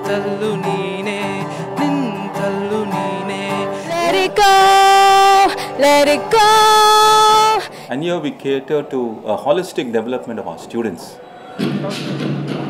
ತಲ್ಲು ನೀನೆ ನಿಂತಲ್ಲು ನೀನೆ. Let it go, let it go. And here we cater to a holistic development of our students.